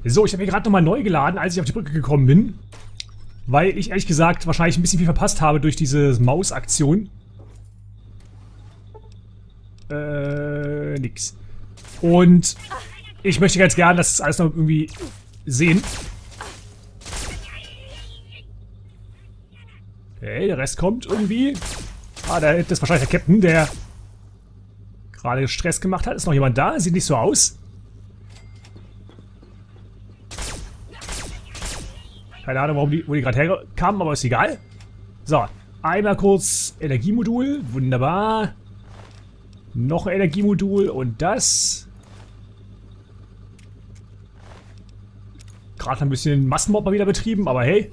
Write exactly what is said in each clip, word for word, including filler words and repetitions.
So, ich habe hier gerade nochmal neu geladen, als ich auf die Brücke gekommen bin. Weil ich ehrlich gesagt wahrscheinlich ein bisschen viel verpasst habe durch diese Mausaktion. Äh, nix. Und ich möchte ganz gern das alles noch irgendwie sehen. Okay, der Rest kommt irgendwie. Ah, da ist wahrscheinlich der Captain, der gerade Stress gemacht hat. Ist noch jemand da? Sieht nicht so aus. Keine Ahnung, warum die, wo die gerade herkamen, aber ist egal. So, einmal kurz Energiemodul. Wunderbar. Noch ein Energiemodul und das. Gerade ein bisschen Massenmob mal wieder betrieben, aber hey.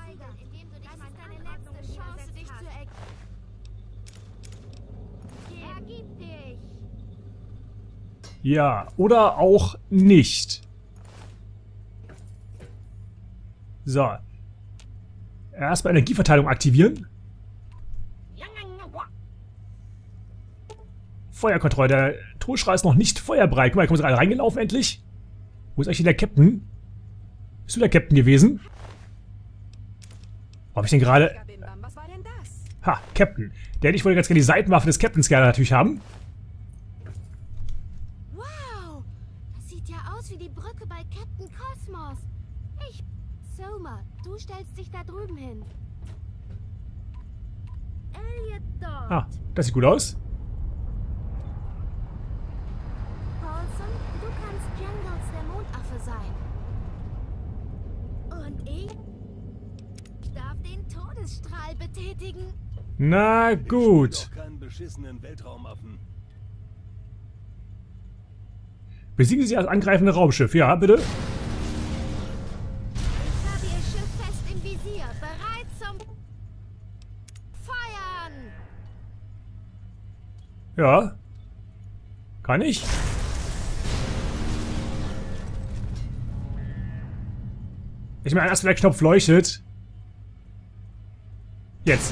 Ja, oder auch nicht. So. Erstmal Energieverteilung aktivieren. Feuerkontrolle. Der Todesstrahl ist noch nicht feuerbereit. Guck mal, da kommt gerade reingelaufen endlich. Wo ist eigentlich der Captain? Bist du der Captain gewesen? Wo hab ich denn gerade... Ha, Captain. Der hätte ich wohl ganz gerne die Seitenwaffe des Captains gerne natürlich haben. Wow, das sieht ja aus wie die Brücke bei Captain Cosmos. Ich... Soma, du stellst dich da drüben hin. Elliot dort. Ah, das sieht gut aus. Paulson, du kannst Jangles der Mondaffe sein. Und ich darf den Todesstrahl betätigen. Na gut. Besiegen Sie das angreifende Raumschiff. Ja, bitte. Ich habe Ihr Schiff fest im Visier, bereit zum Feuern. Ja. Kann ich? Ich meine, erst wenn der Knopf leuchtet. Jetzt.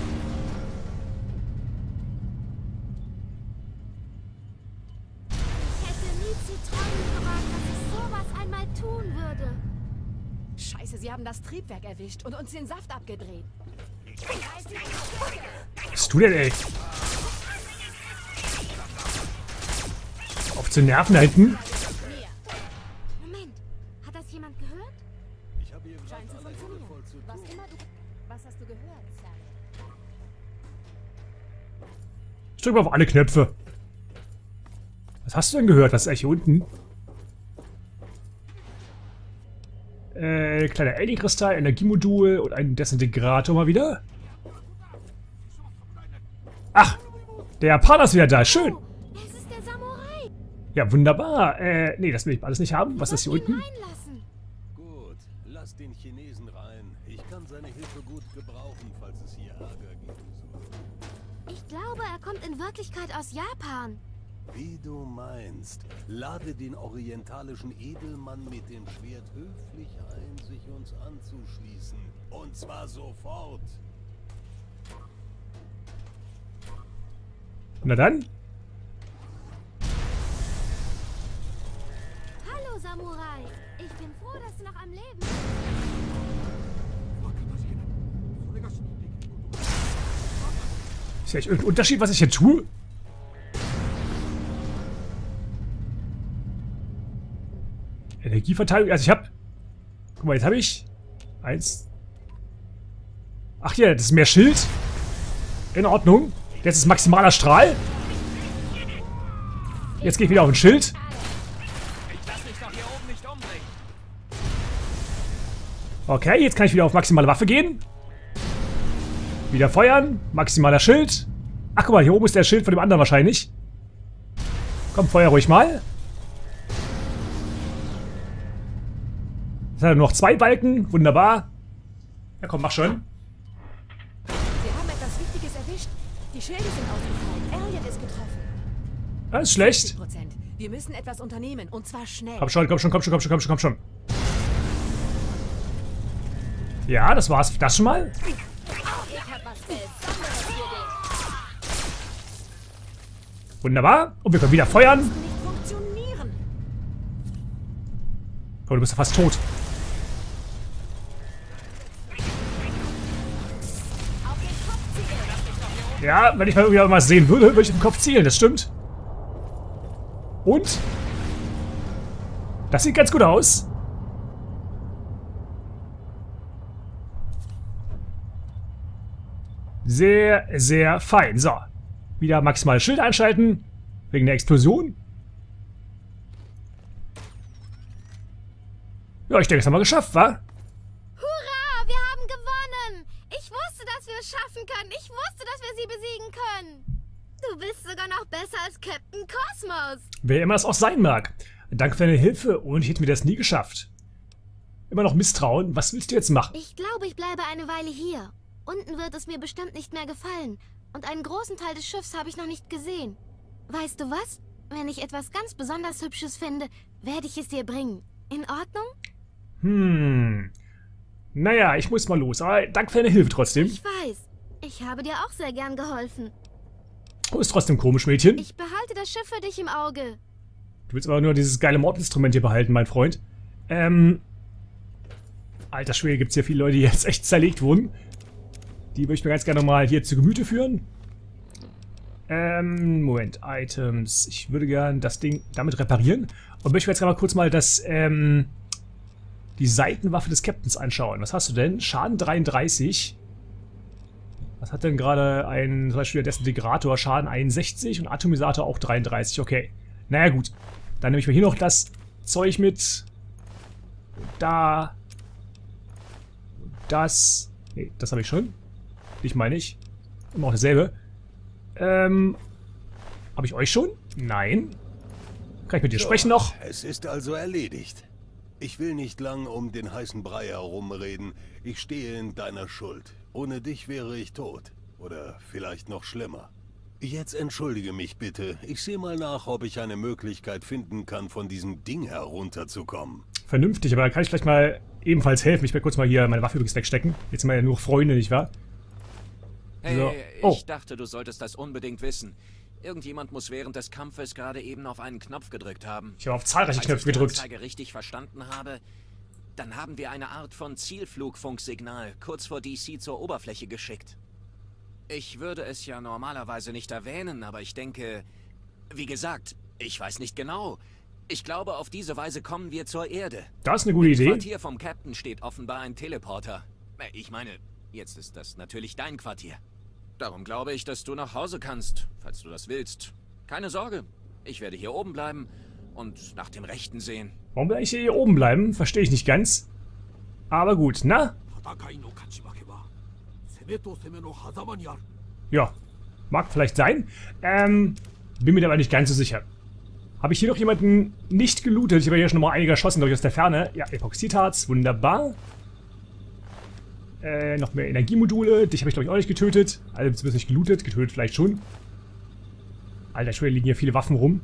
Ich hätte nie zu träumen gewagt, dass ich sowas einmal tun würde. Scheiße, sie haben das Triebwerk erwischt und uns den Saft abgedreht. Was bist du denn, ey? Auf zu nerven da hinten. Moment, hat das jemand gehört? Scheint zu funktionieren. Was immer du... Was hast du gehört, Sam? Ich drück mal auf alle Knöpfe. Was hast du denn gehört? Was ist eigentlich hier unten? Äh, kleiner Alien-Kristall, Energiemodul und ein Desintegrator mal wieder. Ach, der Japaner ist wieder da. Schön. Es ist der Samurai. Ja, wunderbar. Äh, nee, das will ich alles nicht haben. Was ist hier Wird ihn unten? reinlassen. Gut, lass den Chinesen rein. Ich kann seine Hilfe gut gebrauchen, falls es hier Ärger geben soll. Ich glaube, er kommt in Wirklichkeit aus Japan. Wie du meinst. Lade den orientalischen Edelmann mit dem Schwert höflich ein, sich uns anzuschließen. Und zwar sofort. Na dann. Hallo, Samurai. Ich bin froh, dass du noch am Leben bist. Ist ja echt irgendein Unterschied, was ich hier tue? Energieverteilung. Also ich habe... Guck mal, jetzt habe ich... Eins... Ach ja, das ist mehr Schild. In Ordnung. Jetzt ist maximaler Strahl. Jetzt gehe ich wieder auf ein Schild. Okay, jetzt kann ich wieder auf maximale Waffe gehen. Wieder feuern. Maximaler Schild. Ach, guck mal, hier oben ist der Schild von dem anderen wahrscheinlich. Komm, feuer ruhig mal. Jetzt hat er nur noch zwei Balken. Wunderbar. Ja, komm, mach schon. Wir haben etwas Wichtiges erwischt. Die Schilde sind ausgefallen. Elliot ist getroffen. Das ist schlecht. siebzig Prozent. Wir müssen etwas unternehmen. Und zwar schnell. Komm schon, komm schon, komm schon, komm schon, komm schon, komm schon. Ja, das war's. Das schon mal. Ich hab was Besonderes für dich. Wunderbar. Und wir können wieder feuern. Nicht funktionieren. Oh, du bist ja fast tot. Ja, wenn ich mal irgendwie was sehen würde, würde ich im Kopf zielen, das stimmt. Und? Das sieht ganz gut aus. Sehr, sehr fein. So. Wieder maximal Schild einschalten. Wegen der Explosion. Ja, ich denke, das haben wir geschafft, wa? Hurra, wir haben gewonnen. Ich wusste, dass wir es schaffen können. Ich wusste, dass wir sie besiegen können. Du bist sogar noch besser als Captain Cosmos. Wer immer es auch sein mag. Danke für deine Hilfe und ich hätte mir das nie geschafft. Immer noch Misstrauen. Was willst du jetzt machen? Ich glaube, ich bleibe eine Weile hier. Unten wird es mir bestimmt nicht mehr gefallen. Und einen großen Teil des Schiffs habe ich noch nicht gesehen. Weißt du was? Wenn ich etwas ganz besonders Hübsches finde, werde ich es dir bringen. In Ordnung? Hm. Naja, ich muss mal los. Aber danke für deine Hilfe trotzdem. Ich weiß. Ich habe dir auch sehr gern geholfen. Du bist trotzdem komisch, Mädchen. Ich behalte das Schiff für dich im Auge. Du willst aber nur dieses geile Mordinstrument hier behalten, mein Freund. Ähm. Alter Schwede, gibt es hier viele Leute, die jetzt echt zerlegt wurden. Die würde ich mir ganz gerne mal hier zu Gemüte führen. Ähm, Moment, Items. Ich würde gerne das Ding damit reparieren. Und möchte mir jetzt mal kurz mal das, ähm, die Seitenwaffe des Captains anschauen. Was hast du denn? Schaden dreiunddreißig. Was hat denn gerade ein, zum Beispiel der Desintegrator? Schaden einundsechzig und Atomisator auch dreiunddreißig. Okay. Naja, gut. Dann nehme ich mir hier noch das Zeug mit. Da. Das. Nee, das habe ich schon. Ich meine ich. Immer auch dasselbe. Ähm. Habe ich euch schon? Nein. Kann ich mit dir So, sprechen noch? Es ist also erledigt. Ich will nicht lang um den heißen Brei herumreden. Ich stehe in deiner Schuld. Ohne dich wäre ich tot. Oder vielleicht noch schlimmer. Jetzt entschuldige mich bitte. Ich sehe mal nach, ob ich eine Möglichkeit finden kann, von diesem Ding herunterzukommen. Vernünftig, aber da kann ich vielleicht mal ebenfalls helfen. Ich werde kurz mal hier meine Waffe übrigens wegstecken. Jetzt sind wir ja nur Freunde, nicht wahr? Hey, So. ich Oh. dachte, du solltest das unbedingt wissen. Irgendjemand muss während des Kampfes gerade eben auf einen Knopf gedrückt haben. Ich habe auf zahlreiche Falls Knöpfe ich die gedrückt. Anzeige richtig verstanden habe, dann haben wir eine Art von Zielflugfunksignal kurz vor D C zur Oberfläche geschickt. Ich würde es ja normalerweise nicht erwähnen, aber ich denke, wie gesagt, ich weiß nicht genau. Ich glaube, auf diese Weise kommen wir zur Erde. Das ist eine gute Im Idee. Quartier vom Captain steht offenbar ein Teleporter. Äh, Ich meine, jetzt ist das natürlich dein Quartier. Darum glaube ich, dass du nach Hause kannst, falls du das willst. Keine Sorge, ich werde hier oben bleiben und nach dem Rechten sehen. Warum will ich hier oben bleiben? Verstehe ich nicht ganz. Aber gut, na? Ja, mag vielleicht sein. Ähm, bin mir da aber nicht ganz so sicher. Habe ich hier noch jemanden nicht gelootet? Ich habe hier schon mal einige erschossen, glaube ich, aus der Ferne. Ja, Epoxidharz, wunderbar. Äh, noch mehr Energiemodule. Dich habe ich, glaube ich, auch nicht getötet. Also zumindest nicht gelootet. Getötet vielleicht schon. Alter Schwede, liegen hier viele Waffen rum.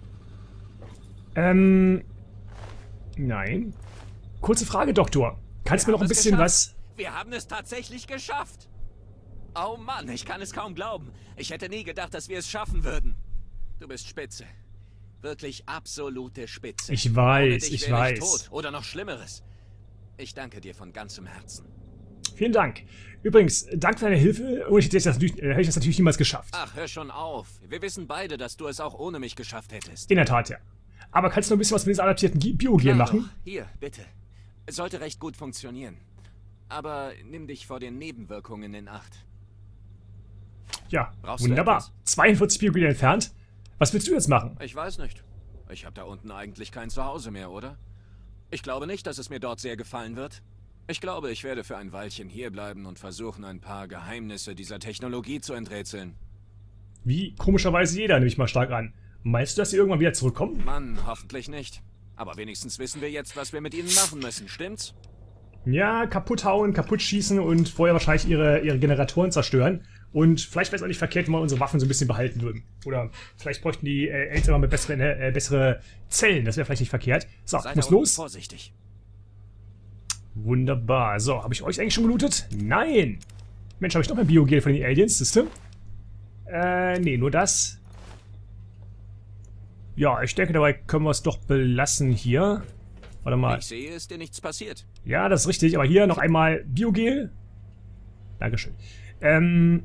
Ähm, nein. Kurze Frage, Doktor. Kannst du mir noch ein es bisschen geschafft. was... Wir haben es tatsächlich geschafft. Oh Mann, ich kann es kaum glauben. Ich hätte nie gedacht, dass wir es schaffen würden. Du bist spitze. Wirklich absolute Spitze. Ich weiß, Ohne dich ich wäre ich weiß. tot. Oder noch Schlimmeres. Ich danke dir von ganzem Herzen. Vielen Dank. Übrigens, dank für deine Hilfe. Ohne dich hätte ich das natürlich, äh, hätte ich das natürlich niemals geschafft. Ach, hör schon auf. Wir wissen beide, dass du es auch ohne mich geschafft hättest. In der Tat, ja. Aber kannst du noch ein bisschen was mit diesem adaptierten Gi- Biogen Klar machen? doch. Hier, bitte. Es sollte recht gut funktionieren. Aber nimm dich vor den Nebenwirkungen in Acht. Ja, Brauchst du wunderbar. etwas? zweiundvierzig Biogen entfernt. Was willst du jetzt machen? Ich weiß nicht. Ich habe da unten eigentlich kein Zuhause mehr, oder? Ich glaube nicht, dass es mir dort sehr gefallen wird. Ich glaube, ich werde für ein Weilchen hierbleiben und versuchen, ein paar Geheimnisse dieser Technologie zu enträtseln. Wie komischerweise jeder, nehme ich mal stark an. Meinst du, dass sie irgendwann wieder zurückkommen? Mann, hoffentlich nicht. Aber wenigstens wissen wir jetzt, was wir mit ihnen machen müssen, stimmt's? Ja, kaputt hauen, kaputt schießen und vorher wahrscheinlich ihre, ihre Generatoren zerstören. Und vielleicht wäre es auch nicht verkehrt, wenn wir unsere Waffen so ein bisschen behalten würden. Oder vielleicht bräuchten die äh, Eltern mal mit bessere, äh, bessere Zellen. Das wäre vielleicht nicht verkehrt. So, Seid ich muss da unten los. vorsichtig. Wunderbar. So, habe ich euch eigentlich schon gelootet? Nein! Mensch, habe ich noch mehr Biogel von den Aliens, System? Äh, nee, nur das. Ja, ich denke, dabei können wir es doch belassen hier. Warte mal. Ich sehe, ist dir nichts passiert. Ja, das ist richtig. Aber hier noch einmal Biogel. Dankeschön. Ähm...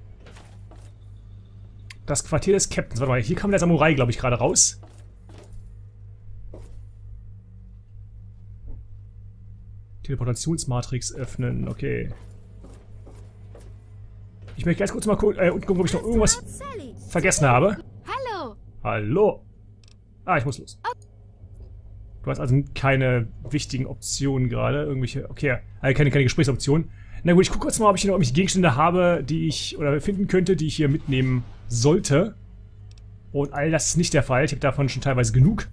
Das Quartier des Captains. Warte mal, hier kam der Samurai, glaube ich, gerade raus. Teleportationsmatrix öffnen, okay. Ich möchte ganz kurz mal gu äh, unten gucken, ob ich noch irgendwas vergessen habe. Hallo. Hallo. Ah, ich muss los. Du hast also keine wichtigen Optionen gerade. Irgendwelche, okay, also keine, keine Gesprächsoptionen. Na gut, ich gucke kurz mal, ob ich hier noch irgendwelche Gegenstände habe, die ich, oder finden könnte, die ich hier mitnehmen sollte. Und all das ist nicht der Fall. Ich habe davon schon teilweise genug.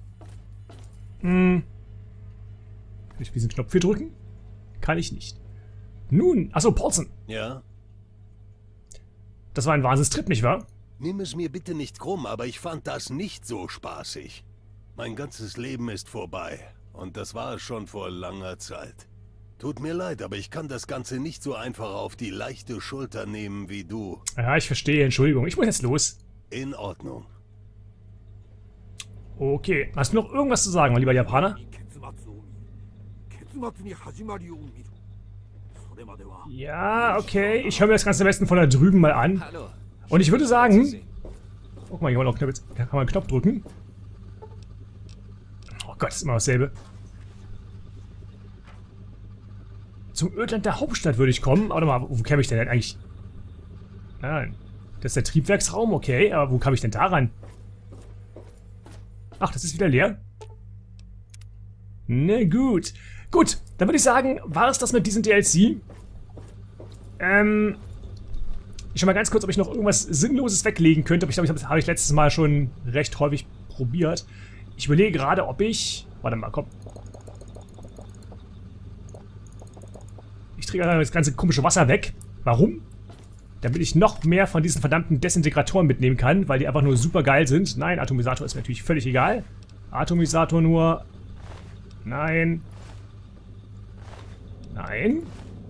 Hm. Kann ich diesen Knopf hier drücken? Kann ich nicht. Nun, achso, Paulson. Ja? Das war ein Wahnsinnstrip, nicht wahr? Nimm es mir bitte nicht krumm, aber ich fand das nicht so spaßig. Mein ganzes Leben ist vorbei. Und das war es schon vor langer Zeit. Tut mir leid, aber ich kann das Ganze nicht so einfach auf die leichte Schulter nehmen wie du. Ja, ich verstehe. Entschuldigung. Ich muss jetzt los. In Ordnung. Okay. Hast du noch irgendwas zu sagen, mein lieber Japaner? Ja, okay. Ich höre mir das Ganze am besten von da drüben mal an. Hallo. Und ich würde sagen... Guck mal, hier kann man, Knopf, da kann man einen Knopf drücken. Oh Gott, ist immer dasselbe. Zum Ödland der Hauptstadt würde ich kommen. Warte mal, wo käme ich denn, denn eigentlich? Nein. Das ist der Triebwerksraum, okay. Aber wo kam ich denn da ran? Ach, das ist wieder leer. Na gut. Gut, dann würde ich sagen, war es das mit diesem D L C? Ähm... Ich schau mal ganz kurz, ob ich noch irgendwas Sinnloses weglegen könnte. Aber ich glaube, das habe ich letztes Mal schon recht häufig probiert. Ich überlege gerade, ob ich... Warte mal, komm. Ich träge das ganze komische Wasser weg. Warum? Damit ich noch mehr von diesen verdammten Desintegratoren mitnehmen kann, weil die einfach nur super geil sind. Nein, Atomisator ist mir natürlich völlig egal. Atomisator nur... Nein. Nein.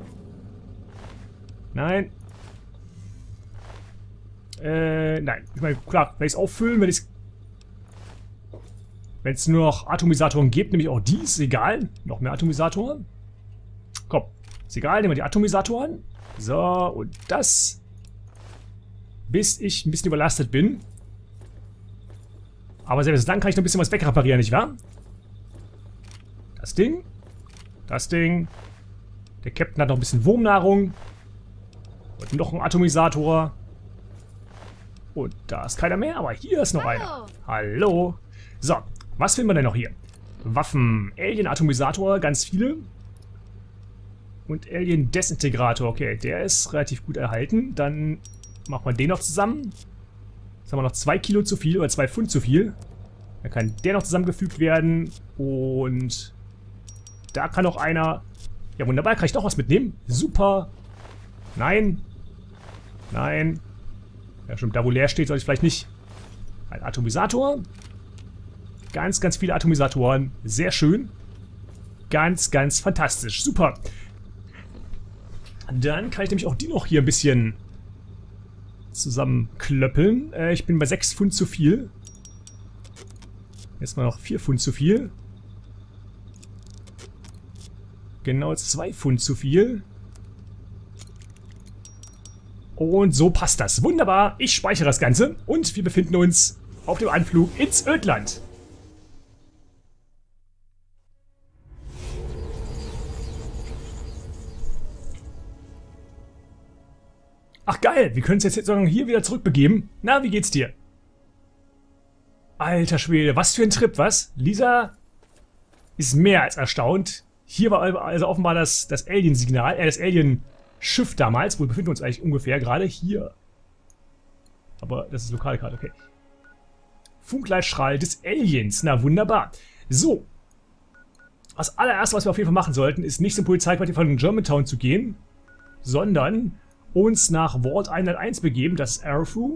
Nein. Äh, nein. Ich meine, klar, wenn ich es auffüllen, wenn ich es... Wenn es nur noch Atomisatoren gibt, nehme ich auch die, ist egal. Noch mehr Atomisatoren. Komm, ist egal, nehmen wir die Atomisatoren. So, und das. Bis ich ein bisschen überlastet bin. Aber selbst dann kann ich noch ein bisschen was wegreparieren, nicht wahr? Das Ding. Das Ding. Der Captain hat noch ein bisschen Wurmnahrung. Und noch ein Atomisator. Und da ist keiner mehr, aber hier ist noch Hallo. einer. Hallo. So, was finden wir denn noch hier? Waffen. Alien-Atomisator, ganz viele. Und Alien-Desintegrator. Okay, der ist relativ gut erhalten. Dann machen wir den noch zusammen. Jetzt haben wir noch zwei Kilo zu viel oder zwei Pfund zu viel. Dann kann der noch zusammengefügt werden. Und da kann noch einer... Ja, wunderbar, kann ich doch was mitnehmen. Super. Nein. Nein. Ja, stimmt, da wo leer steht, soll ich vielleicht nicht. Ein Atomisator. Ganz, ganz viele Atomisatoren. Sehr schön. Ganz, ganz fantastisch. Super. Dann kann ich nämlich auch die noch hier ein bisschen zusammenklöppeln. Äh, ich bin bei sechs Pfund zu viel. Jetzt mal noch vier Pfund zu viel. Genau zwei Pfund zu viel. Und so passt das. Wunderbar. Ich speichere das Ganze. Und wir befinden uns auf dem Anflug ins Ödland. Ach geil, wir können uns jetzt sogar hier wieder zurückbegeben. Na, wie geht's dir? Alter Schwede, was für ein Trip, was? Lisa ist mehr als erstaunt. Hier war also offenbar das, das Alien-Signal, äh, das Alien-Schiff damals. Wo befinden wir uns eigentlich ungefähr gerade? Hier. Aber das ist Lokalkarte, okay. Funkleitstrahl des Aliens, na wunderbar. So. Das allererste, was wir auf jeden Fall machen sollten, ist nicht zum Polizeiquartier von Germantown zu gehen, sondern uns nach Vault hunderteins begeben, das ist Arefu.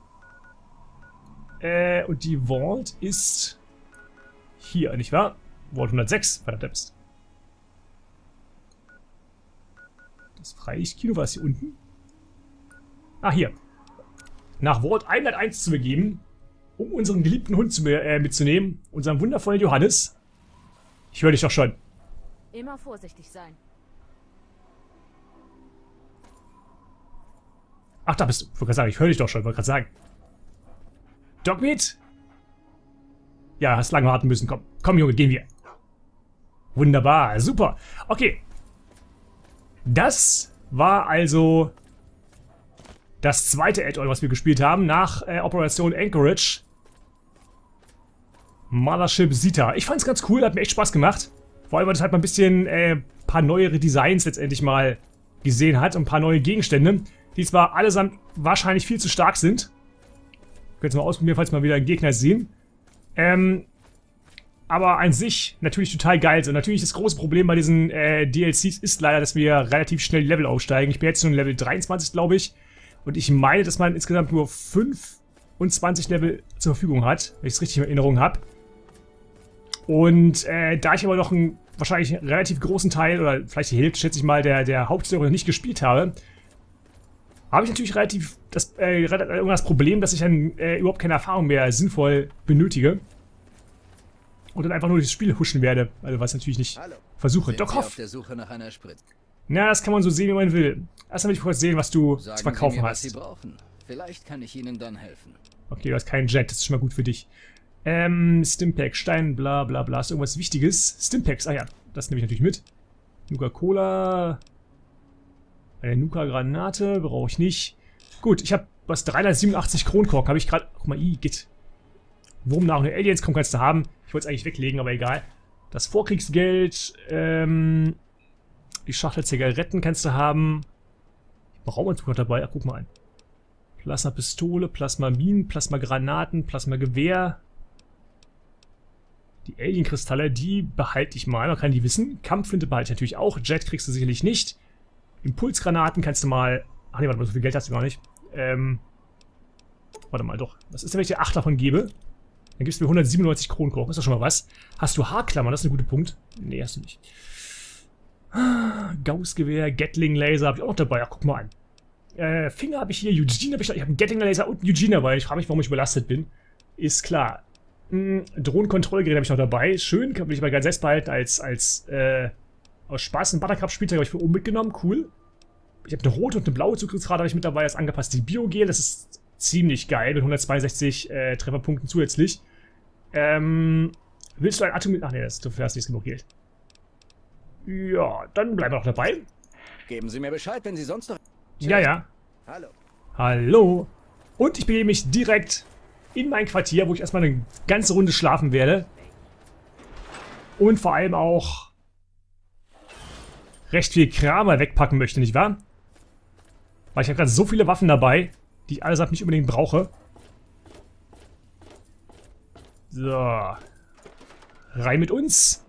Äh, und die Vault ist hier, nicht wahr? Vault hundertsechs, verdammt Mist. Das Freilichtkino war es hier unten? Ah, hier. Nach Vault hunderteins zu begeben, um unseren geliebten Hund zu, äh, mitzunehmen, unseren wundervollen Johannes. Ich höre dich doch schon. Immer vorsichtig sein. Ach, da bist du. Ich wollte gerade sagen, ich höre dich doch schon. Ich wollte gerade sagen. Dogmeat? Ja, hast lange warten müssen. Komm, komm, Junge, gehen wir. Wunderbar, super. Okay. Das war also das zweite Add-on, was wir gespielt haben, nach äh, Operation Anchorage. Mothership Zeta. Ich fand's ganz cool, hat mir echt Spaß gemacht. Vor allem, weil das halt mal ein bisschen äh, paar neuere Designs letztendlich mal gesehen hat und ein paar neue Gegenstände, die zwar allesamt wahrscheinlich viel zu stark sind. Könnt ihr mal ausprobieren, falls wir mal wieder einen Gegner sehen. Ähm, aber an sich natürlich total geil. Und natürlich das große Problem bei diesen äh, D L Cs ist leider, dass wir relativ schnell die Level aufsteigen. Ich bin jetzt schon Level dreiundzwanzig, glaube ich. Und ich meine, dass man insgesamt nur fünfundzwanzig Level zur Verfügung hat, wenn ich es richtig in Erinnerung habe. Und äh, da ich aber noch einen wahrscheinlich einen relativ großen Teil, oder vielleicht die Hälfte, schätze ich mal, der, der Hauptstory noch nicht gespielt habe, habe ich natürlich relativ das, äh, irgendwann das Problem, dass ich dann äh, überhaupt keine Erfahrung mehr sinnvoll benötige. Und dann einfach nur durchs Spiel huschen werde. Also was ich natürlich nicht Hallo. versuche. Sind Doc Sie Hoff. auf der Suche nach einer Spritze? Na, das kann man so sehen, wie man will. Erstmal will ich kurz sehen, was du Sagen zu verkaufen Sie mir, hast. was Sie brauchen. Vielleicht kann ich Ihnen dann helfen. Okay, du hast keinen Jet, das ist schon mal gut für dich. Ähm, Stimpack, Stein, bla bla bla. Ist irgendwas Wichtiges? Stimpaks, ah ja, das nehme ich natürlich mit. Nuka-Cola. Eine Nuka-Granate, brauche ich nicht. Gut, ich habe was, dreihundertsiebenundachtzig Kronkorken, habe ich gerade. Guck mal, i, geht. Wurm nach den Aliens, komm, kannst du haben. Ich wollte es eigentlich weglegen, aber egal. Das Vorkriegsgeld, ähm, die Schachtel Zigaretten kannst du haben. Raumanzug noch dabei, ach, guck mal an. Plasma-Pistole, Plasma-Minen, Plasma-Granaten, Plasma-Gewehr. Die Alien-Kristalle, die behalte ich mal, man kann die wissen. Kampfflinte behalte ich natürlich auch. Jet kriegst du sicherlich nicht. Impulsgranaten kannst du mal. Ach nee, warte mal, so viel Geld hast du gar nicht. Ähm. Warte mal, doch. Was ist denn, wenn ich dir acht davon gebe? Dann gibst du mir hundertsiebenundneunzig Kronkorken. Ist doch schon mal was. Hast du Haarklammern? Das ist ein guter Punkt. Nee, hast du nicht. Gauss-Gewehr, Gatling-Laser habe ich auch noch dabei. Ach, guck mal an. Äh, Finger habe ich hier, Eugene habe ich, ich habe einen Gatling-Laser und einen Eugene dabei. Ich frage mich, warum ich überlastet bin. Ist klar. Hm, Drohnenkontrollgerät habe ich noch dabei. Schön, kann ich mal ganz selbst behalten als, als, äh, aus Spaß. Ein Buttercup-Spielzeug habe ich für oben mitgenommen. Cool. Ich habe eine rote und eine blaue Zugriffsrate habe ich mit dabei, das angepasste Biogel. Das ist ziemlich geil, mit hundertzweiundsechzig äh, Trefferpunkten zusätzlich. Ähm, willst du ein Atom... Ach nee, das, du hast nicht genug Geld. Ja, dann bleiben wir noch dabei. Geben Sie mir Bescheid, wenn Sie sonst noch... Ja, ja. Hallo. Hallo. Und ich begebe mich direkt in mein Quartier, wo ich erstmal eine ganze Runde schlafen werde. Und vor allem auch recht viel Kram mal wegpacken möchte, nicht wahr? Weil ich habe gerade so viele Waffen dabei, die ich allesamt nicht unbedingt brauche. So. Rein mit uns.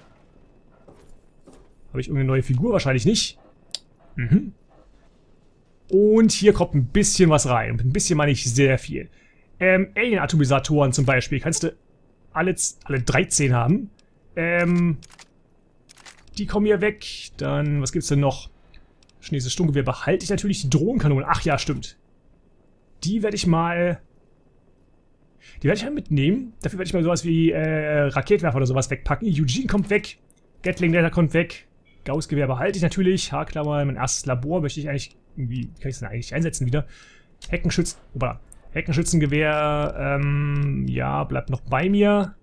Habe ich irgendeine neue Figur? Wahrscheinlich nicht. Mhm. Und hier kommt ein bisschen was rein. Und ein bisschen meine ich sehr viel. Ähm, Alien-Atomisatoren zum Beispiel. Kannst du alle, alle dreizehn haben. Ähm, die kommen hier weg. Dann, was gibt's denn noch? Chinesisches Sturmgewehr behalte ich natürlich. Die Drohnenkanone. Ach ja, stimmt. Die werde ich mal... Die werde ich mal mitnehmen. Dafür werde ich mal sowas wie äh, Raketwerfer oder sowas wegpacken. Eugene kommt weg. Gatling-Laser kommt weg. Gauss-Gewehr behalte ich natürlich. Haarklammer, mein erstes Labor möchte ich eigentlich... Irgendwie kann ich es denn eigentlich einsetzen wieder? Heckenschützen... Opa. Heckenschützengewehr, ähm... ja, bleibt noch bei mir.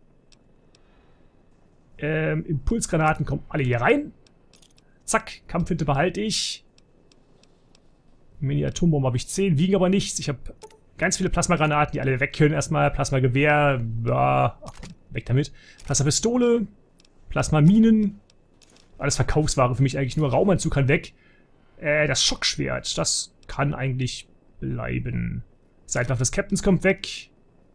Ähm, Impulsgranaten kommen alle hier rein. Zack, Kampfhinte behalte ich. Mini-Atombombe habe ich zehn, wiegen aber nichts. Ich habe ganz viele Plasmagranaten, die alle weg können erstmal. Plasmagewehr, ja, ach, weg damit. Plasmapistole, Plasmaminen. Alles Verkaufsware für mich eigentlich, nur Raumanzug kann weg. Äh, das Schockschwert, das kann eigentlich bleiben. Seitenwaffe des Captains kommt weg.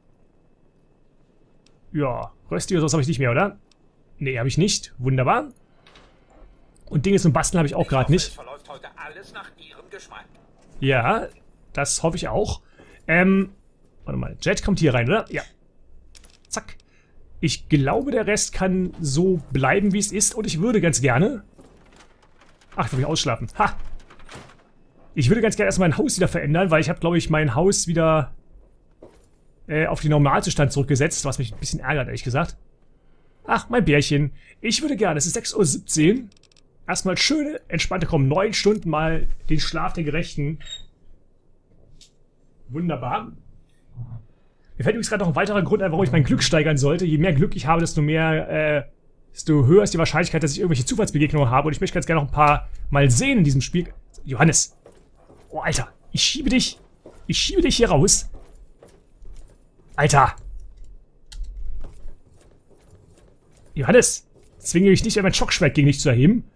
Ja, Rösti oder sowas habe ich nicht mehr, oder? Nee, habe ich nicht. Wunderbar. Und Dinge zum Basteln habe ich auch gerade nicht. Es verläuft heute alles nach Ihrem Geschmack. Ja, das hoffe ich auch. Ähm, warte mal. Jet kommt hier rein, oder? Ja. Zack. Ich glaube, der Rest kann so bleiben, wie es ist. Und ich würde ganz gerne... Ach, ich will mich ausschlafen. Ha! Ich würde ganz gerne erstmal mein Haus wieder verändern, weil ich habe, glaube ich, mein Haus wieder äh, auf den Normalzustand zurückgesetzt, was mich ein bisschen ärgert, ehrlich gesagt. Ach, mein Bärchen. Ich würde gerne, es ist sechs Uhr siebzehn. Erstmal schöne, entspannte, kommen neun Stunden mal den Schlaf der Gerechten. Wunderbar. Mir fällt übrigens gerade noch ein weiterer Grund ein, warum ich mein Glück steigern sollte. Je mehr Glück ich habe, desto mehr, äh, desto höher ist die Wahrscheinlichkeit, dass ich irgendwelche Zufallsbegegnungen habe. Und ich möchte ganz gerne noch ein paar mal sehen in diesem Spiel. Johannes. Oh, Alter. Ich schiebe dich. Ich schiebe dich hier raus. Alter. Johannes. Zwinge mich nicht, mein Schockschwert gegen dich zu erheben.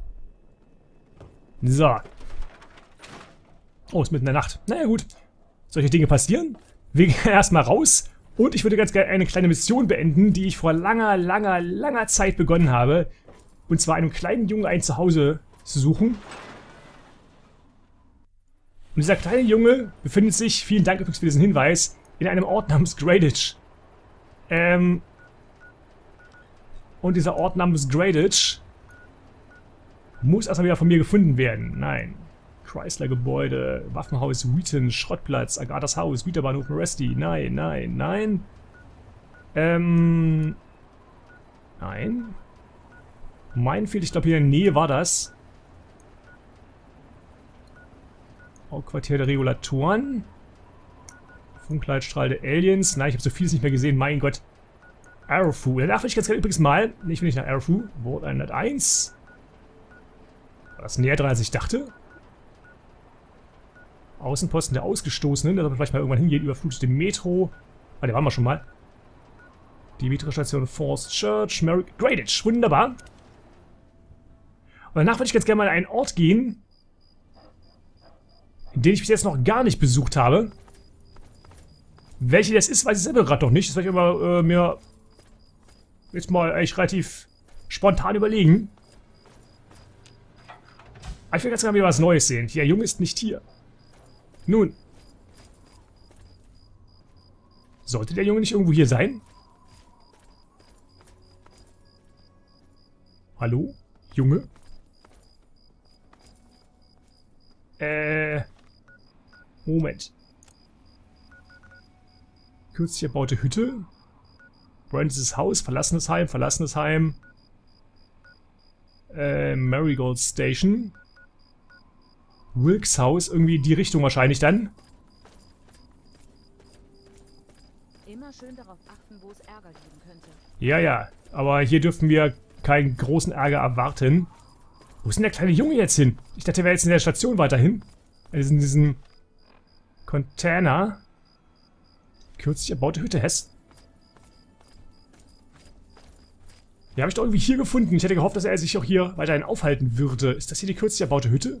So. Oh, ist mitten in der Nacht. Naja, gut. Solche Dinge passieren. Wir gehen erstmal raus. Und ich würde ganz gerne eine kleine Mission beenden, die ich vor langer, langer, langer Zeit begonnen habe. Und zwar einem kleinen Jungen ein Zuhause zu suchen. Und dieser kleine Junge befindet sich, vielen Dank übrigens für diesen Hinweis, in einem Ort namens Grayditch. Ähm. Und dieser Ort namens Grayditch muss erstmal wieder von mir gefunden werden. Nein. Chrysler-Gebäude, Waffenhaus Wheaton, Schrottplatz, Agathas Haus, Güterbahnhof Meresti. Nein, nein, nein. Ähm. Nein. Minefield, ich glaube hier in der Nähe war das. Hauptquartier der Regulatoren. Funkleitstrahl der Aliens. Nein, ich habe so vieles nicht mehr gesehen. Mein Gott. Arrowfu. Danach will ich ganz gerne übrigens mal. Nee, ich will nicht nach Arrowfu. Wort hunderteins. War das näher dran, als ich dachte? Außenposten der Ausgestoßenen. Da soll man vielleicht mal irgendwann hingehen. Überflutete Metro. Ah, der waren wir schon mal. Die Metrostation Forest Church. Mary Grayditch. Wunderbar. Und danach würde ich ganz gerne mal an einen Ort gehen, den ich bis jetzt noch gar nicht besucht habe. Welche das ist, weiß ich selber gerade noch nicht. Das werde ich aber äh, mir jetzt mal eigentlich relativ spontan überlegen. Aber ich will ganz gerne wieder was Neues sehen. Der Junge ist nicht hier. Nun. Sollte der Junge nicht irgendwo hier sein? Hallo? Junge? Äh... Moment. Kürzlich erbaute Hütte. Brandis' Haus, verlassenes Heim, verlassenes Heim. Äh, Marigold Station. Wilkes Haus, irgendwie in die Richtung wahrscheinlich dann. Immer schön darauf achten, wo es Ärger geben könnte. Ja, ja. Aber hier dürfen wir keinen großen Ärger erwarten. Wo ist denn der kleine Junge jetzt hin? Ich dachte, der wäre jetzt in der Station weiterhin. Also in diesem Container. Kürzlich erbaute Hütte, Hess. Die habe ich doch irgendwie hier gefunden. Ich hätte gehofft, dass er sich auch hier weiterhin aufhalten würde. Ist das hier die kürzlich erbaute Hütte?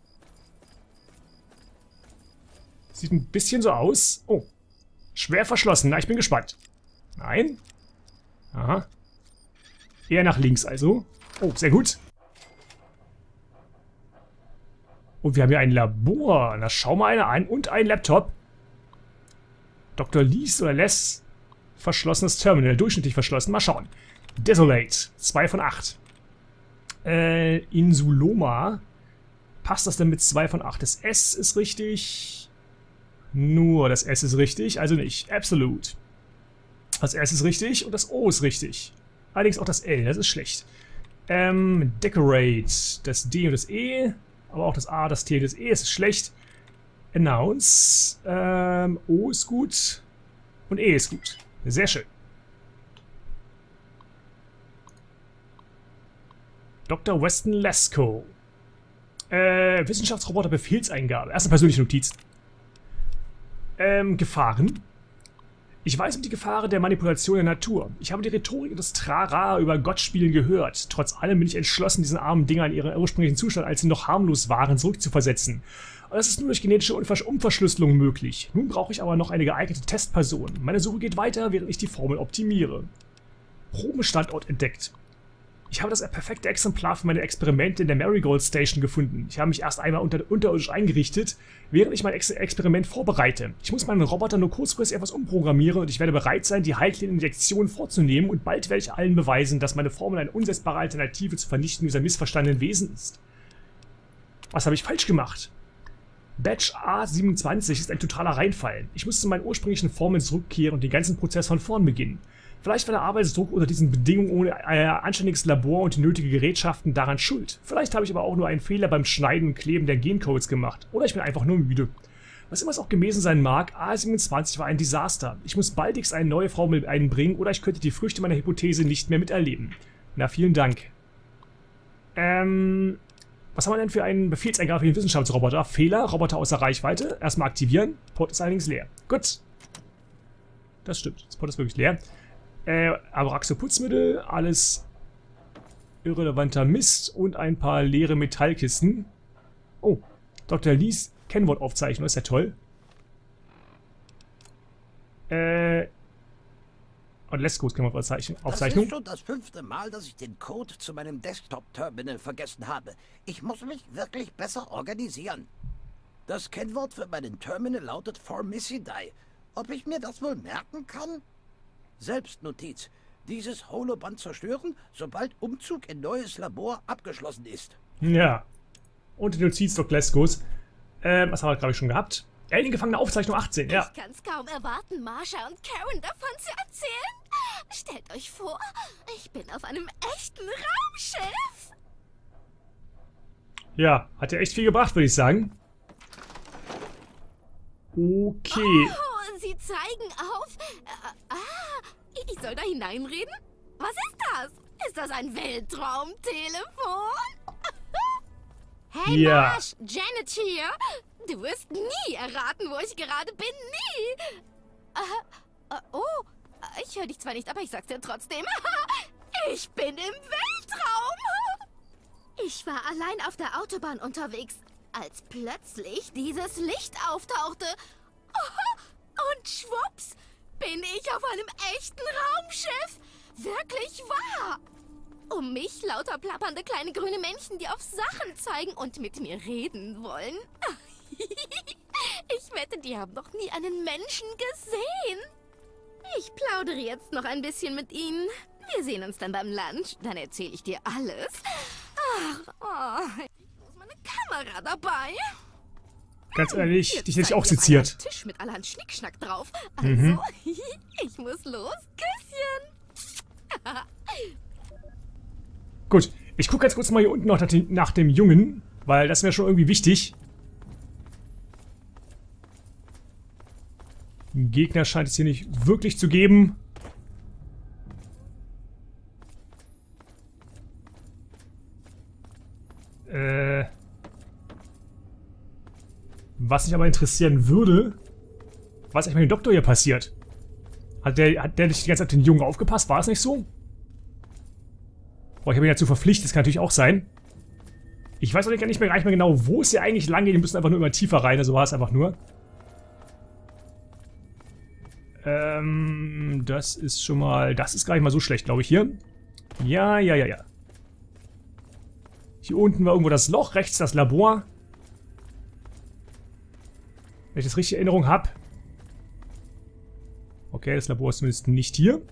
Sieht ein bisschen so aus. Oh. Schwer verschlossen. Na, ich bin gespannt. Nein. Aha. Eher nach links also. Oh, sehr gut. Und wir haben hier ein Labor. Na, schau mal einer an. Und ein Laptop. Doktor Lees oder Les. Verschlossenes Terminal. Durchschnittlich verschlossen. Mal schauen. Desolate. zwei von acht. Äh, Insuloma. Passt das denn mit zwei von acht? Das S ist richtig. Nur das S ist richtig. Also nicht. Absolute. Das S ist richtig und das O ist richtig. Allerdings auch das L. Das ist schlecht. Ähm, Decorate. Das D und das E. Aber auch das A, das T und das E. Das ist schlecht. Announce. Ähm, O ist gut. Und E ist gut. Sehr schön. Doktor Weston Lesko. Äh, Wissenschaftsroboter Befehlseingabe. Erste persönliche Notiz. Ähm, Gefahren. Ich weiß um die Gefahren der Manipulation der Natur. Ich habe die Rhetorik des Trara über Gottspielen gehört. Trotz allem bin ich entschlossen, diesen armen Dinger in ihren ursprünglichen Zustand, als sie noch harmlos waren, zurückzuversetzen. Und das ist nur durch genetische Unversch Umverschlüsselung möglich. Nun brauche ich aber noch eine geeignete Testperson. Meine Suche geht weiter, während ich die Formel optimiere. Probenstandort entdeckt. Ich habe das perfekte Exemplar für meine Experimente in der Marigold Station gefunden. Ich habe mich erst einmal unter, unterirdisch eingerichtet, während ich mein Ex Experiment vorbereite. Ich muss meinen Roboter nur kurzfristig etwas umprogrammieren und ich werde bereit sein, die heiklen Injektionen vorzunehmen und bald werde ich allen beweisen, dass meine Formel eine unsetzbare Alternative zur Vernichtung dieser missverstandenen Wesen ist. Was habe ich falsch gemacht? Batch A siebenundzwanzig ist ein totaler Reinfall. Ich muss zu meinen ursprünglichen Formeln zurückkehren und den ganzen Prozess von vorn beginnen. Vielleicht war der Arbeitsdruck unter diesen Bedingungen ohne ein anständiges Labor und die nötigen Gerätschaften daran schuld. Vielleicht habe ich aber auch nur einen Fehler beim Schneiden und Kleben der Gencodes gemacht. Oder ich bin einfach nur müde. Was immer es auch gewesen sein mag, A siebenundzwanzig war ein Desaster. Ich muss baldigst eine neue Frau mit einbringen oder ich könnte die Früchte meiner Hypothese nicht mehr miterleben. Na, vielen Dank. Ähm, was haben wir denn für einen Befehlseingabe für den Wissenschaftsroboter? Fehler, Roboter außer Reichweite. Erstmal aktivieren. Port ist allerdings leer. Gut. Das stimmt. Das Port ist wirklich leer. Äh, Abraxo Putzmittel, alles irrelevanter Mist und ein paar leere Metallkisten. Oh, Doktor Lees Kennwortaufzeichnung, ist ja toll. Äh, und Leskos Kennwortaufzeichnung. Das ist schon das fünfte Mal, dass ich den Code zu meinem Desktop-Terminal vergessen habe. Ich muss mich wirklich besser organisieren. Das Kennwort für meinen Terminal lautet Formicidae. Ob ich mir das wohl merken kann? Selbstnotiz. Dieses Holoband zerstören, sobald Umzug in neues Labor abgeschlossen ist. Ja. Und die Notiz Doktor Leskos. Ähm, was haben wir, glaube ich, schon gehabt? Alien-Gefangene Aufzeichnung achtzehn, ja. Ich kann's kaum erwarten, Marsha und Karen davon zu erzählen. Stellt euch vor, ich bin auf einem echten Raumschiff. Ja, hat ja echt viel gebracht, würde ich sagen. Okay. Oh, sie zeigen auf... Äh, ah, ich soll da hineinreden? Was ist das? Ist das ein Weltraumtelefon? Hey, ja. Marsh, Janet hier. Du wirst nie erraten, wo ich gerade bin. Nie. Äh, äh, oh, ich höre dich zwar nicht, aber ich sag's dir trotzdem. Ich bin im Weltraum. Ich war allein auf der Autobahn unterwegs, als plötzlich dieses Licht auftauchte. Und schwupps, bin ich auf einem echten Raumschiff. Wirklich wahr. Um mich lauter plappernde kleine grüne Männchen, die auf Sachen zeigen und mit mir reden wollen. Ich wette, die haben noch nie einen Menschen gesehen. Ich plaudere jetzt noch ein bisschen mit ihnen. Wir sehen uns dann beim Lunch. Dann erzähle ich dir alles. Ach, oh, ich muss meine Kamera dabei. Ganz ehrlich, Jetzt dich hätte ich zeigt auch mir auf seziert. einen Tisch mit allerhand Schnickschnack drauf. Also, Mhm. ich muss los. Küsschen. Gut, ich gucke ganz kurz mal hier unten noch nach dem, nach dem Jungen, weil das wäre schon irgendwie wichtig. Einen Gegner scheint es hier nicht wirklich zu geben. Äh... Was mich aber interessieren würde, was eigentlich mit dem Doktor hier passiert. Hat der, hat der nicht die ganze Zeit auf den Jungen aufgepasst? War es nicht so? Boah, ich habe ihn dazu verpflichtet, das kann natürlich auch sein. Ich weiß auch nicht mehr, gar nicht mehr genau, wo es hier eigentlich lang geht. Die müssen einfach nur immer tiefer rein, also war es einfach nur. Ähm, das ist schon mal, das ist gar nicht mal so schlecht, glaube ich, hier. Ja, ja, ja, ja. Hier unten war irgendwo das Loch, rechts das Labor. Wenn ich das richtig in Erinnerung habe. Okay, das Labor ist zumindest nicht hier.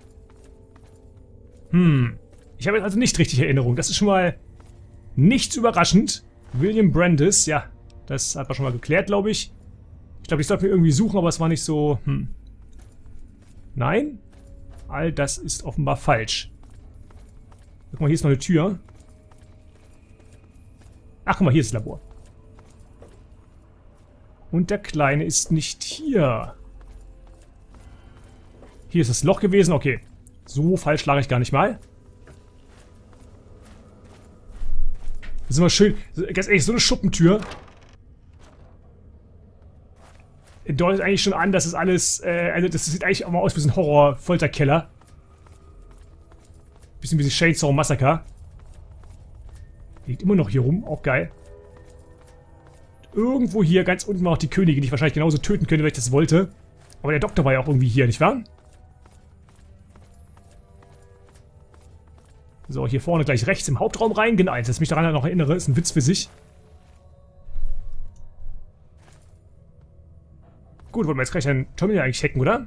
Hm. Ich habe jetzt also nicht richtig Erinnerung. Das ist schon mal nicht überraschend. William Brandis, ja, das hat man schon mal geklärt, glaube ich. Ich glaube, ich sollte mir irgendwie suchen, aber es war nicht so... Hm. Nein. All das ist offenbar falsch. Guck mal, hier ist noch eine Tür. Ach, guck mal, hier ist das Labor. Und der Kleine ist nicht hier. Hier ist das Loch gewesen, okay. So falsch lag ich gar nicht mal. Das ist immer schön. Ganz ehrlich, so eine Schuppentür deutet eigentlich schon an, dass es alles, äh, also das sieht eigentlich auch mal aus wie so ein Horror-Folterkeller. Bisschen wie die Chainsaw Massacre. Liegt immer noch hier rum, auch geil. Irgendwo hier ganz unten war auch die Königin, die ich wahrscheinlich genauso töten könnte, wenn ich das wollte. Aber der Doktor war ja auch irgendwie hier, nicht wahr? So, hier vorne gleich rechts im Hauptraum rein. Genau, jetzt, dass ich mich daran noch erinnere, ist ein Witz für sich. Gut, wollen wir jetzt gleich ein Terminal eigentlich hacken, oder?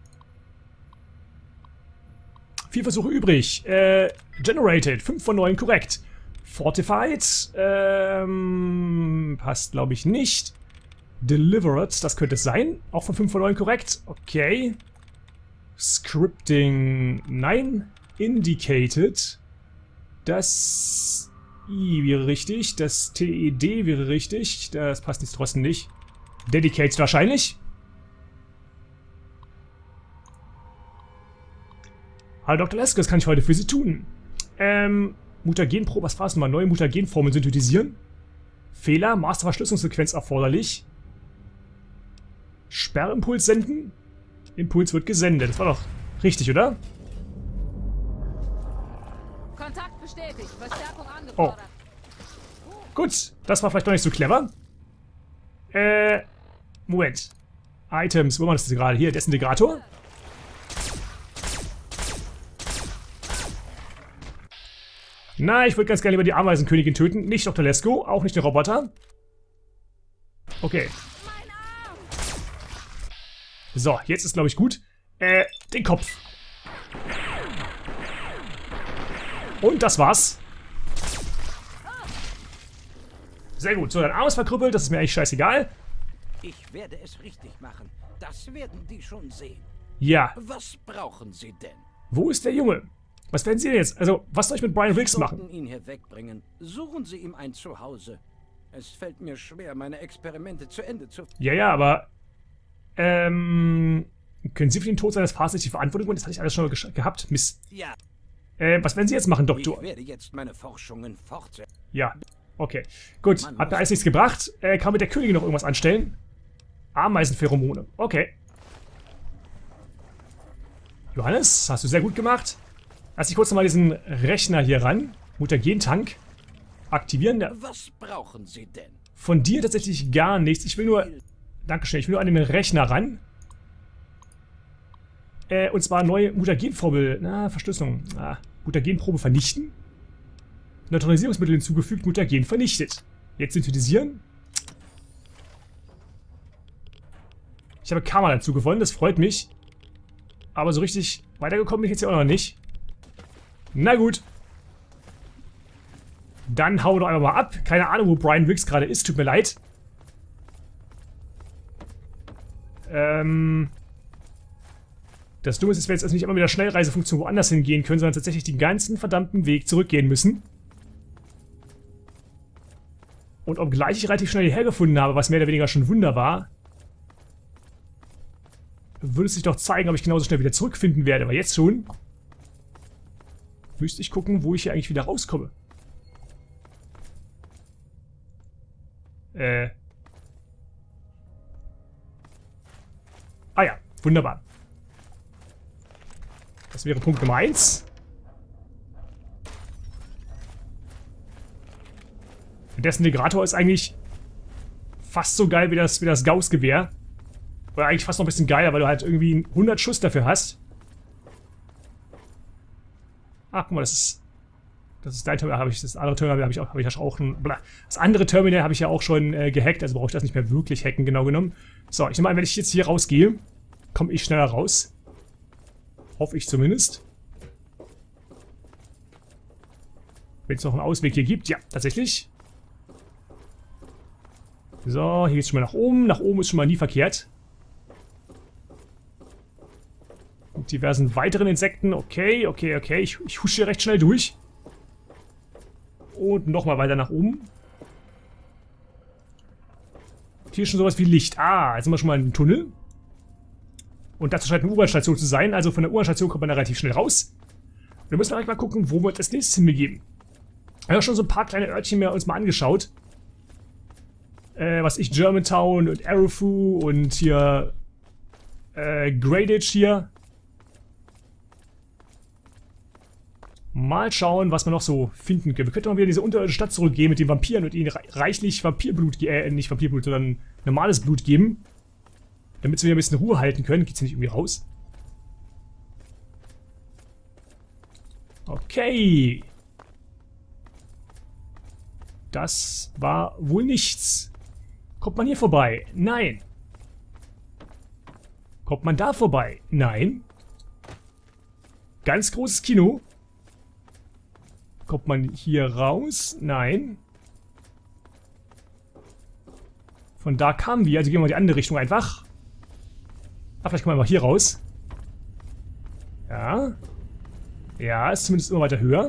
Vier Versuche übrig. Äh, generated. Fünf von neun korrekt. Fortified. Ähm, passt, glaube ich, nicht. Delivered, das könnte es sein. Auch von fünf von neun korrekt. Okay. Scripting. Nein. Indicated. Das I wäre richtig. Das T E D wäre richtig. Das passt jetzt trotzdem nicht. Dedicated wahrscheinlich. Hallo Doktor Lesko, was kann ich heute für Sie tun? Ähm, Mutagenprobe, was war es nochmal? Neue Mutagenformeln synthetisieren. Fehler, Masterverschlüsselungssequenz erforderlich. Sperrimpuls senden. Impuls wird gesendet. Das war doch richtig, oder? Kontakt bestätigt. Verstärkung Oh. angefordert. Gut, das war vielleicht doch nicht so clever. Äh, Moment. Items, wo war das gerade? Hier, Desintegrator. Na, ich würde ganz gerne lieber die Ameisenkönigin töten. Nicht Doktor Lesko, auch nicht den Roboter. Okay. So, jetzt ist, glaube ich, gut. Äh, den Kopf. Und das war's. Sehr gut. So, dein Arm ist verkrüppelt. Das ist mir eigentlich scheißegal. Ich werde es richtig machen. Das werden die schon sehen. Ja. Was brauchen Sie denn? Wo ist der Junge? Was werden Sie denn jetzt? Also, was soll ich mit Brian Wilkes machen? Ihn hier wegbringen. Suchen Sie ihm ein Zuhause. Es fällt mir schwer, meine Experimente zu Ende zu... Ja, ja, aber... Ähm... Können Sie für den Tod seines Vaters nicht die Verantwortung übernehmen? Das hatte ich alles schon mal gehabt. Mist. Ja. Äh, was werden Sie jetzt machen, Doktor? Ich werde jetzt meine Forschungen fortsetzen. Ja. Okay. Gut. Man Hat mir muss- alles nichts gebracht. Äh, kann mit der Königin noch irgendwas anstellen? Ameisenpheromone. Okay. Johannes, hast du sehr gut gemacht. Lass ich kurz nochmal diesen Rechner hier ran. Mutagentank. Aktivieren. Der Was brauchen Sie denn? Von dir tatsächlich gar nichts. Ich will nur... Dankeschön. Ich will nur an den Rechner ran. Äh, und zwar neue Mutagenformel. Na, Verschlüsselung. Ah, Mutagenprobe vernichten. Neutralisierungsmittel hinzugefügt. Mutagen vernichtet. Jetzt synthetisieren. Ich habe Karma dazu gewonnen. Das freut mich. Aber so richtig weitergekommen bin ich jetzt ja auch noch nicht. Na gut. Dann hau doch einfach mal ab. Keine Ahnung, wo Brian Wilkes gerade ist. Tut mir leid. Ähm... Das Dumme ist, dass wir jetzt also nicht immer mit der Schnellreisefunktion woanders hingehen können, sondern tatsächlich den ganzen verdammten Weg zurückgehen müssen. Und obgleich ich relativ schnell hierher gefunden habe, was mehr oder weniger schon Wunder war, würde es sich doch zeigen, ob ich genauso schnell wieder zurückfinden werde. Aber jetzt schon müsste ich gucken, wo ich hier eigentlich wieder rauskomme. Äh. Ah ja, wunderbar. Das wäre Punkt Nummer eins. Der Desintegrator ist eigentlich fast so geil wie das, wie das Gauss-Gewehr. Oder eigentlich fast noch ein bisschen geiler, weil du halt irgendwie hundert Schuss dafür hast. Ach, guck mal, das ist... Das ist dein Terminal, habe ich... Das andere Terminal habe ich auch... Habe ich ja auch schon... Bla. Das andere Terminal habe ich ja auch schon äh, gehackt, also brauche ich das nicht mehr wirklich hacken, genau genommen. So, ich nehme an, wenn ich jetzt hier rausgehe, komme ich schneller raus. Hoffe ich zumindest. Wenn es noch einen Ausweg hier gibt. Ja, tatsächlich. So, hier geht es schon mal nach oben. Nach oben ist schon mal nie verkehrt. Mit diversen weiteren Insekten. Okay, okay, okay. Ich, ich husche hier recht schnell durch. Und nochmal weiter nach oben. Hier ist schon sowas wie Licht. Ah, jetzt sind wir schon mal in einem Tunnel. Und dazu scheint eine U-Bahn-Station zu sein. Also von der U-Bahn-Station kommt man da relativ schnell raus. Und wir müssen gleich mal gucken, wo wir uns als nächstes hinbegeben. Wir haben schon so ein paar kleine Örtchen mehr uns mal angeschaut. Äh, was ich, Germantown und Arrowfu und hier äh, Grayditch hier. Mal schauen, was wir noch so finden können. Wir könnten mal wieder in diese unterirdische Stadt zurückgehen mit den Vampiren und ihnen reichlich Vampirblut, äh, nicht Vampirblut, sondern normales Blut geben. Damit sie wieder ein bisschen Ruhe halten können. Geht's hier nicht irgendwie raus? Okay. Das war wohl nichts. Kommt man hier vorbei? Nein. Kommt man da vorbei? Nein. Ganz großes Kino. Kommt man hier raus? Nein. Von da kamen wir. Also gehen wir mal in die andere Richtung einfach. Ah, vielleicht kommen wir einfach hier raus. Ja. Ja, ist zumindest immer weiter höher.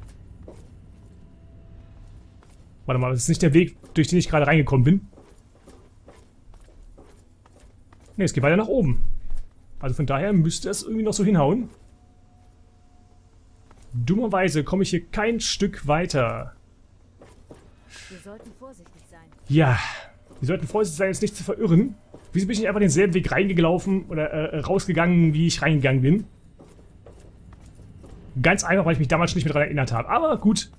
Warte mal, das ist nicht der Weg, durch den ich gerade reingekommen bin. Ne, es geht weiter nach oben. Also von daher müsste es irgendwie noch so hinhauen. Dummerweise komme ich hier kein Stück weiter. Wir sollten vorsichtig sein. Ja, wir sollten vorsichtig sein, uns nicht zu verirren. Wieso bin ich nicht einfach denselben Weg reingelaufen oder äh, rausgegangen, wie ich reingegangen bin? Ganz einfach, weil ich mich damals schon nicht mehr daran erinnert habe. Aber gut.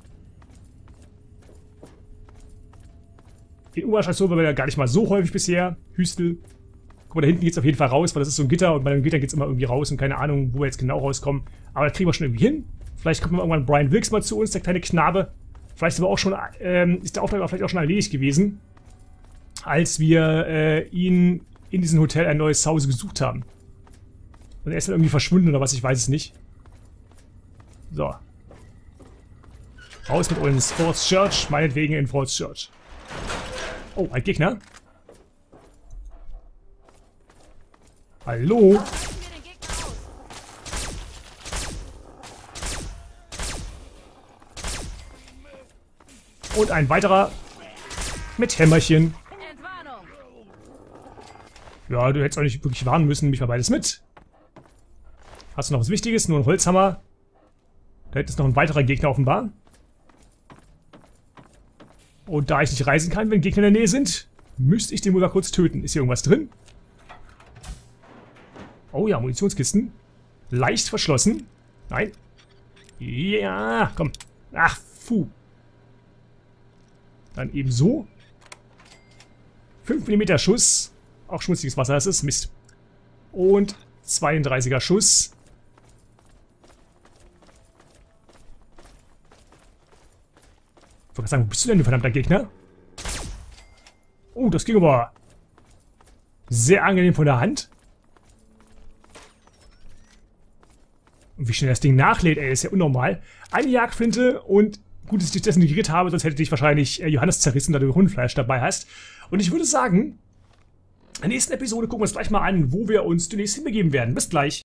In Oberschleißhof waren wir ja gar nicht mal so häufig bisher. Hüstel. Guck mal, da hinten geht es auf jeden Fall raus, weil das ist so ein Gitter und bei dem Gitter geht es immer irgendwie raus und keine Ahnung, wo wir jetzt genau rauskommen. Aber das kriegen wir schon irgendwie hin. Vielleicht kommt mal irgendwann Brian Wilkes mal zu uns, der kleine Knabe. Vielleicht ist aber auch schon, ähm, ist der Auftrag vielleicht auch schon erledigt gewesen, als wir äh, ihn in diesem Hotel ein neues Zuhause gesucht haben. Und er ist dann irgendwie verschwunden oder was, ich weiß es nicht. So. Raus mit uns. Falls Church, meinetwegen in Falls Church. Oh, ein Gegner. Hallo? Und ein weiterer mit Hämmerchen. Ja, du hättest auch nicht wirklich warnen müssen, mich mal beides mit. Hast du noch was Wichtiges? Nur ein Holzhammer. Da hinten ist noch ein weiterer Gegner offenbar. Und da ich nicht reisen kann, wenn Gegner in der Nähe sind, müsste ich den wohl mal kurz töten. Ist hier irgendwas drin? Oh ja, Munitionskisten. Leicht verschlossen. Nein. Ja, komm. Ach, puh. Dann eben so. fünf Millimeter Schuss. Auch schmutziges Wasser, das ist Mist. Und zweiunddreißiger Schuss. Ich wollte sagen, wo bist du denn, du verdammter Gegner? Oh, das ging aber sehr angenehm von der Hand. Und wie schnell das Ding nachlädt, ey, ist ja unnormal. Eine Jagdflinte und gut, dass ich dich desintegriert habe, sonst hätte dich wahrscheinlich äh, Johannes zerrissen, da du Hundefleisch dabei hast. Und ich würde sagen, in der nächsten Episode gucken wir uns gleich mal an, wo wir uns demnächst hinbegeben werden. Bis gleich.